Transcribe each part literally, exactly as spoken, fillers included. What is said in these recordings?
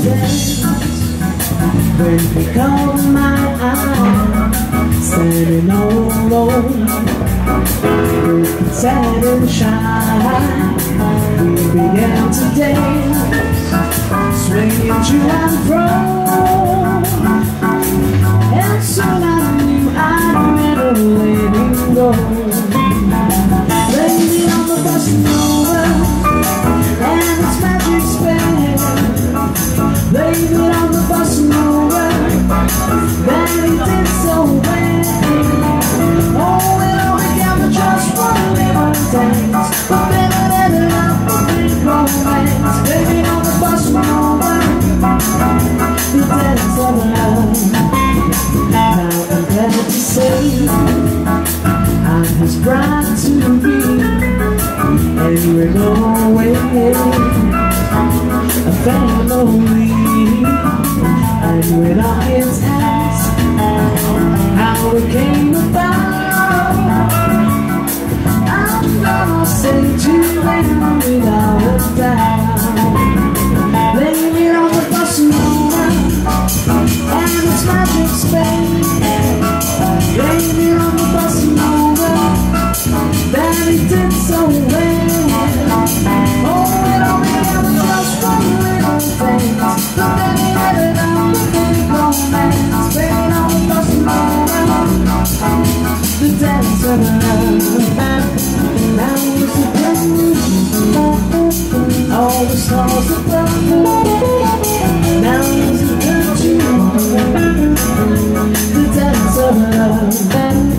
dance. When you caught my eye, standing all alone, looking sad and shy, we began to dance, swinging to and fro. And soon I knew I'd never let him go. Landing on the bus Nova and its magic spell. Blame it on the bus Nova that he did so well. Oh, it all began with just one little dance, but then it ended up a big romance. Blame it on the bus Nova, the dance of love. Now I'm glad to say I'm his bride to be, and we're going a family. And when our kids ask how it came about, I'm gonna say to them without a doubt. Blame it on the bus Nova and its magic spell. Blame it on the bus Nova that he did so well. Oh, it only ever just one little thing, but then he ended up a big romance. Blame it on the bus Nova, the dance of love. Now was the blue, all the stars above. Now was the country, the dance of love.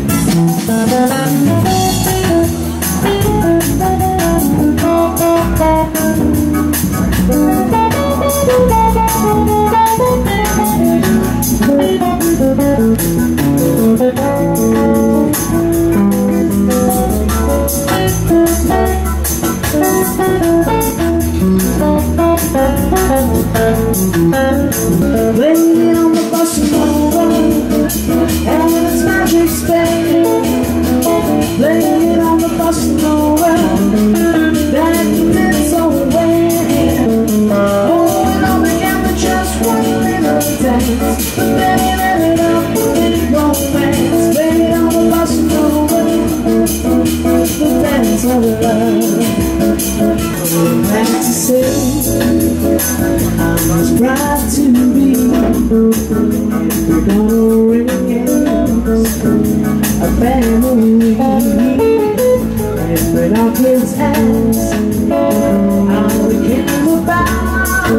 Blame it on the bus Nova and its magic spell. Blame it on the bus Nova that he did so well. Oh, it all began with just one little dance, but then it ended up a big romance. Blame it on the bus Nova, the dance of love. I'm glad to say I'm his bride to be, and we're gonna raise a family. And when our kids ask how we came about,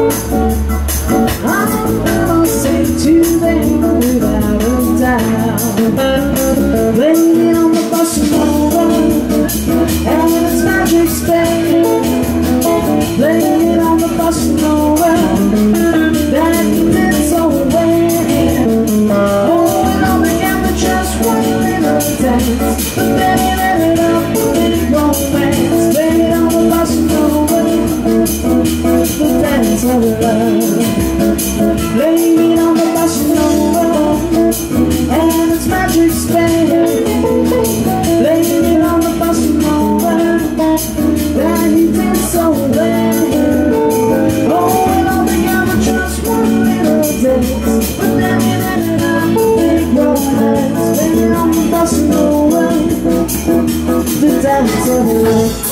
I'm gonna say to them without a doubt. Blame it on the bus Nova and its magic spell. Blame it on the bus Nova that he did so well. Oh, it all began with just one little dance, but then it ended up a big romance. Blame it on the bus Nova, the dance of love. Blame it on the bus Nova and its magic spell. Blame it on the bus Nova that he did so well. Oh, it all began with just one little dance, but then it ended up a big romance. Blame it on the bus Nova, the dance of love.